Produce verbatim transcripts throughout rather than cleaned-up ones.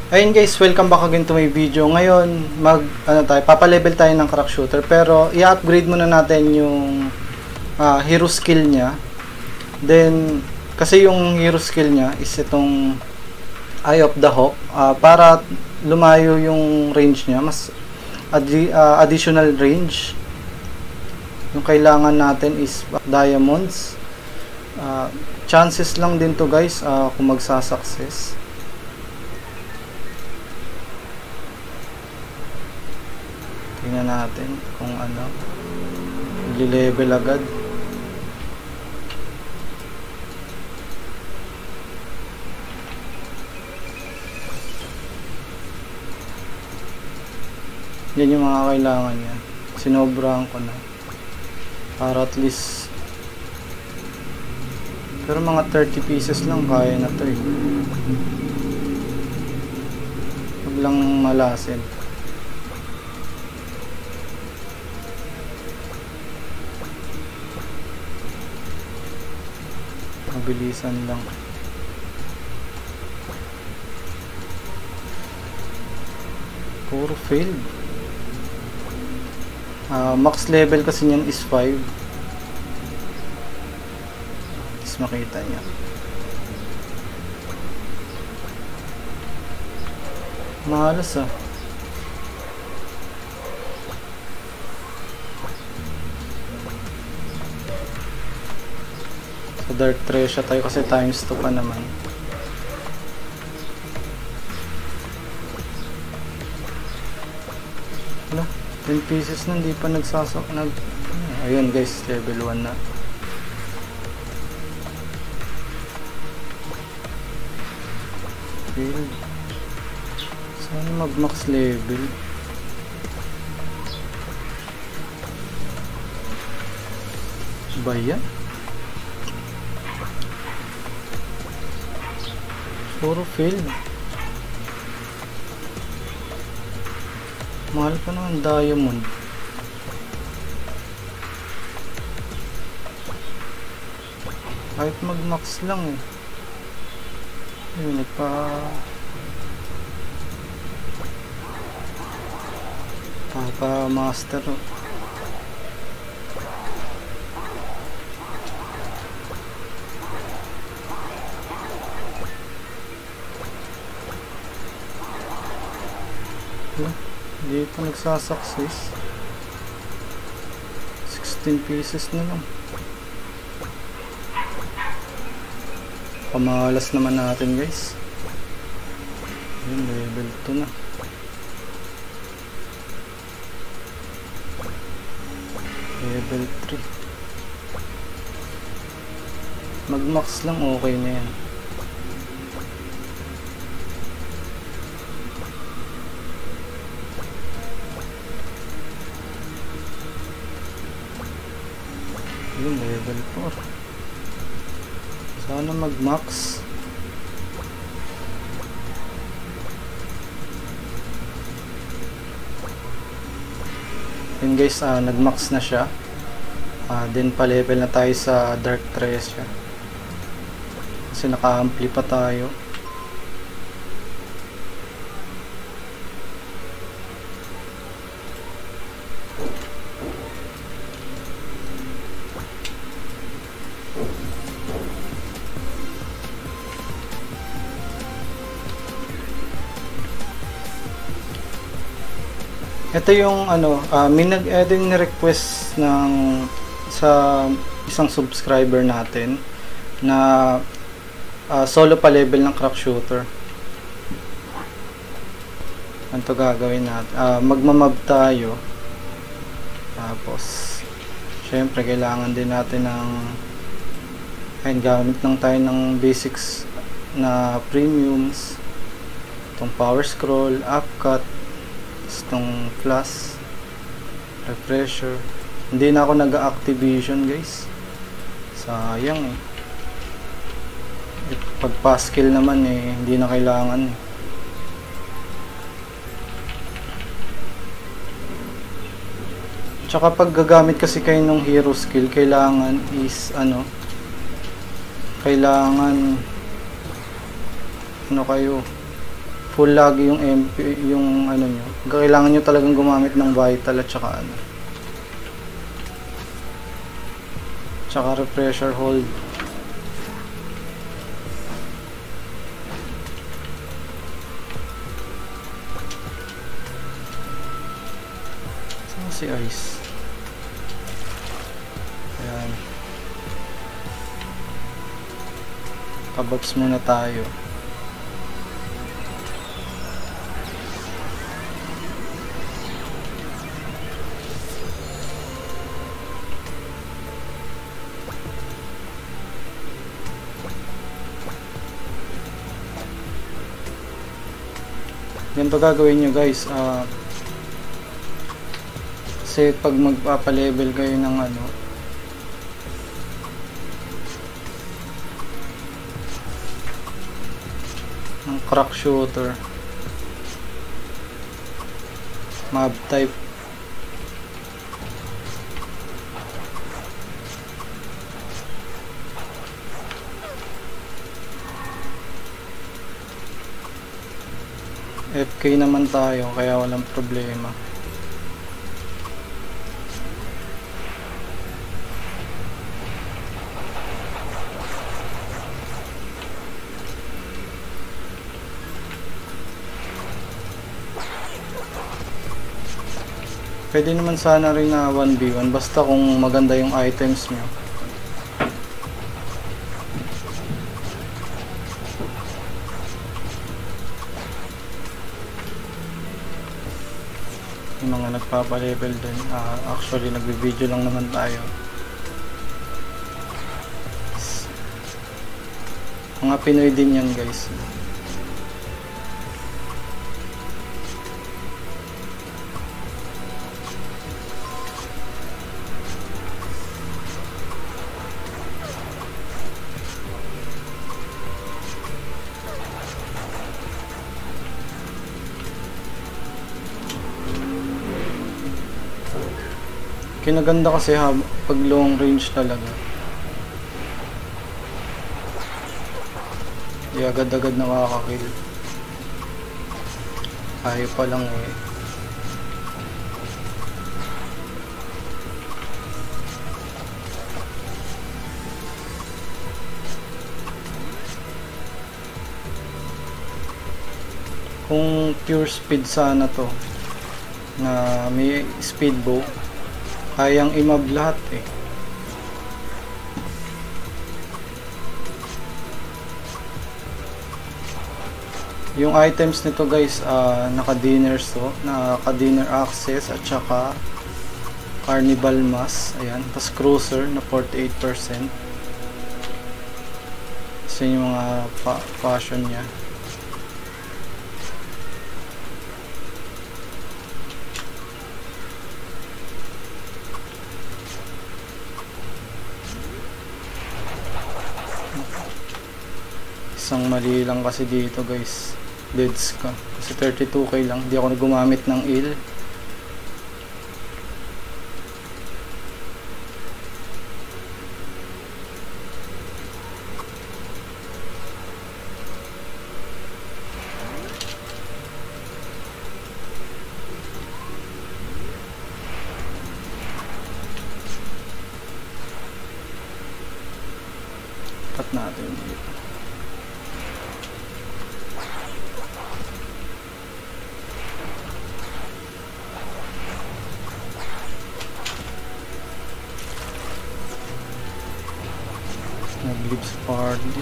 Ayun guys, welcome back again to my video. Ngayon, mag ano tayo, papa-level tayo ng crack shooter, pero i-upgrade muna natin yung uh, hero skill niya. Then kasi yung hero skill niya is itong Eye of the Hawk, uh, para lumayo yung range niya, mas adi uh, additional range. Yung kailangan natin is diamonds. Uh, chances lang din to guys uh, kung magsa-success. Tingnan natin kung ano, i-level agad. Yan yung mga kailangan niya. Sinobrahan ko na para at least, pero mga thirty pieces lang kaya na to eh. Huwag lang malasin. Mabilisan lang. Puro failed. Uh, max level kasi niyan is five. Is makita niya. Mahalas ah. Sa Dark Treasure tayo kasi times two pa naman. Wala, ten pieces na hindi pa nagsasok nag ayun guys, level one na. Failed. Sana mag max level. Ba yan? Puro failed. Mahal pa naman diamond. Kahit mag max lang eh. Ayun, nagpa papa master oh. Hindi pa nagsasuccess. sixteen pieces na lang. Pamahalas naman natin guys. Yun, level two na. Level three. Mag max lang, okay na yan. Yun, level four. Sana mag max. Yun guys, uh, nag max na siya. uh, Then pa level na tayo sa Dark Treasure kasi naka-ampli pa tayo. Ito yung ano, uh, may nag-edit ni request ng sa isang subscriber natin na uh, solo pa level ng crack shooter. Ano to gagawin natin? Uh, magmamab tayo. Tapos syempre kailangan din natin ng, ayun, gamit lang tayo ng basics na premiums. Itong power scroll, upcut, itong flash, refresher. Hindi na ako nag-activation guys, sayang eh. Pag pass skill naman eh, hindi na kailangan. Tsaka pag gagamit kasi kayo ng hero skill, kailangan is ano, kailangan ano kayo, full lagi yung M P, yung ano nyo. Kailangan nyo talagang gumamit ng vital at saka ano. Tsaka refresher hold. Saan si Ice? Ayan. Kababs muna tayo. Ganito gagawin nyo guys, uh, kasi pag magpapalevel kayo ng ano, ng crack shooter, mob type, F K naman tayo kaya walang problema. Pwede naman sana rin na one v one basta kung maganda yung items nyo. Yung mga nagpapalevel din, uh, actually nagbi-video lang naman tayo. Mga Pinoy din yan guys. Kinaganda kasi ha, pag long range talaga. Di agad-agad nakakakill. Ayaw pa lang eh. Kung pure speed sana to, na may speed bow, kayang imab lahat eh. Yung items nito guys, uh, naka-dinner to, naka-dinner access at saka carnival mask, ayan, tas cruiser na forty-eight percent. So yung mga fa fashion niya. Isang mali lang kasi dito guys, deads ka kasi thirty-two K lang, di ako gumamit ng il. Cut natin dito. Nag-lives party.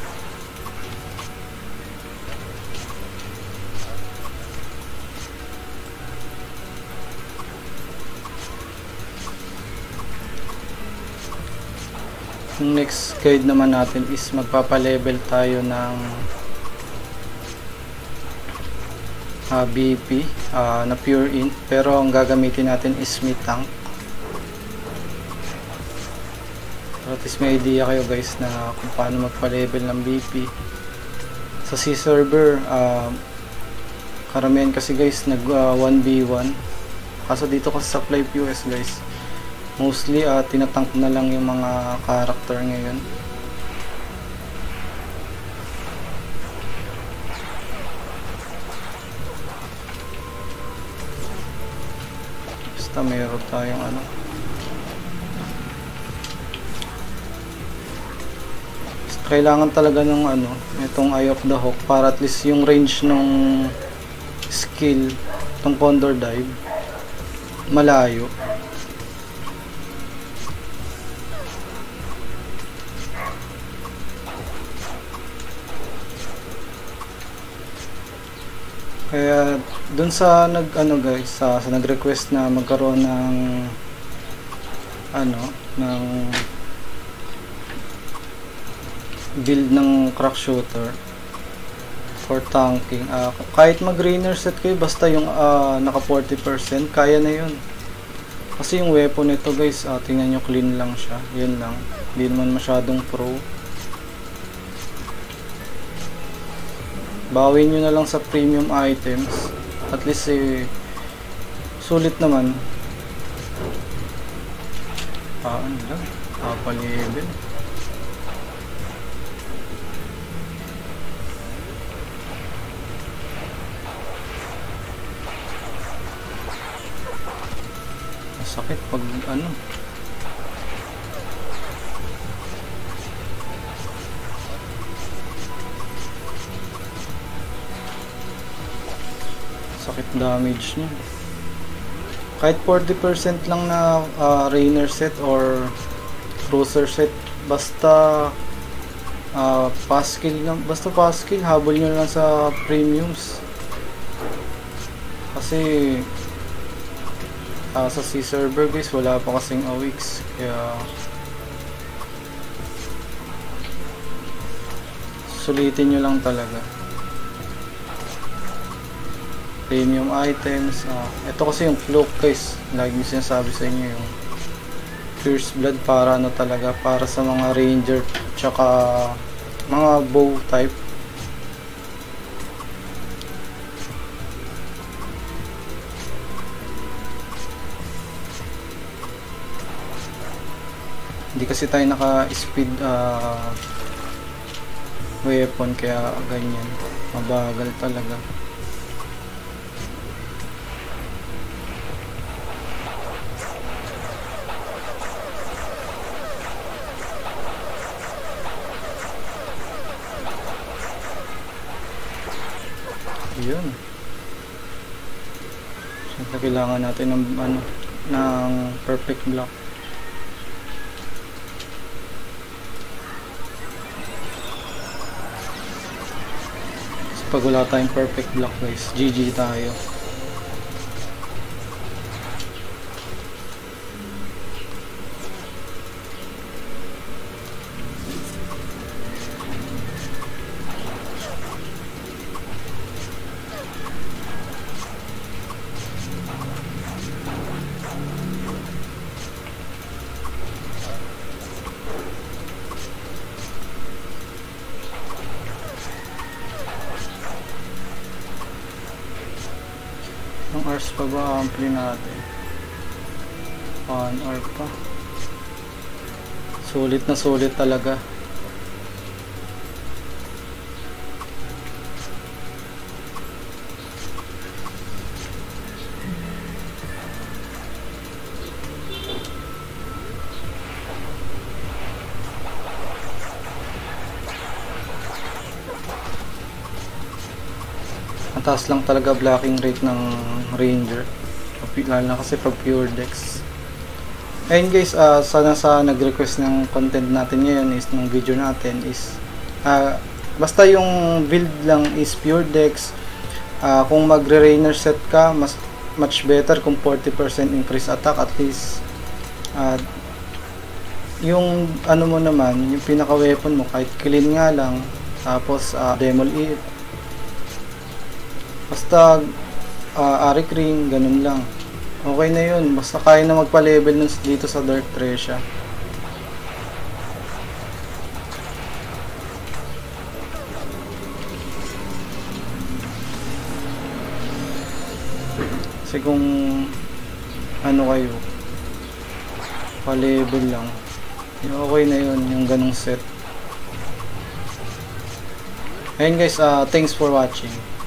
Yung next guide naman natin is magpapa-level tayo ng uh, B P uh, na pure int, pero ang gagamitin natin is smith tank. So, at least may idea kayo guys na kung paano magpa-level ng B P. Sa C server, uh, karamihan kasi guys nag uh, one v one. Kaso dito kasi sa Fly P U S guys, mostly uh, tinatank na lang yung mga character ngayon. basta meron tayong ano. Kailangan talaga ng ano, itong Eye of the Hawk para at least yung range ng skill itong Condor Dive malayo. Kaya dun sa nag ano guys, sa, sa nag-request na magkaroon ng ano, ng build ng crack shooter for tanking, uh, kahit mag rainer set kayo basta yung uh, naka forty percent kaya na yun. Kasi yung weapon nito guys, uh, tingnan nyo, clean lang siya, yun lang, hindi naman masyadong pro. Bawin nyo na lang sa premium items, at least eh, sulit naman. Ah, ano lang, kapalibin. Masakit pag ano. Sakit damage niya. Kahit forty percent lang na uh, rainer set or cruiser set, basta uh, pass kill lang, basta pass kill, habol nyo lang sa premiums. Kasi uh, sa C server guys, wala pa kasing A W X, kaya sulitin nyo lang talaga. Premium items, uh, ito kasi yung cloak guys, lagi yung sinasabi sa inyo, yung Fierce Blood, para ano talaga, para sa mga ranger tsaka mga bow type. Hindi kasi tayo naka speed uh, weapon, kaya ganyan, mabagal talaga. Yun. Siyempre kailangan natin ng ano, ng perfect block. So, pag wala tayong perfect block guys, G G tayo. Ang hours pa ba ampli natin? one hour pa. Sulit na sulit talaga. Mataas lang talaga blocking rate ng ranger, lalo na kasi pag pure dex. Ayun guys, uh, sana sa nag-request ng content natin ngayon is ng video natin is uh, basta yung build lang is pure dex. Uh, kung magre-rainer set ka, mas much better kung forty percent increase attack at least. Uh, yung ano mo naman, yung pinaka weapon mo kahit clean nga lang, tapos uh, demol it, basta uh, Arik Ring, ganun lang, okay na yun. Basta kaya na magpa-level nun dito sa Dark Treasure. Kasi kung ano kayo, pa-level lang, okay na yun, yung ganung set. Ayun guys, uh, thanks for watching.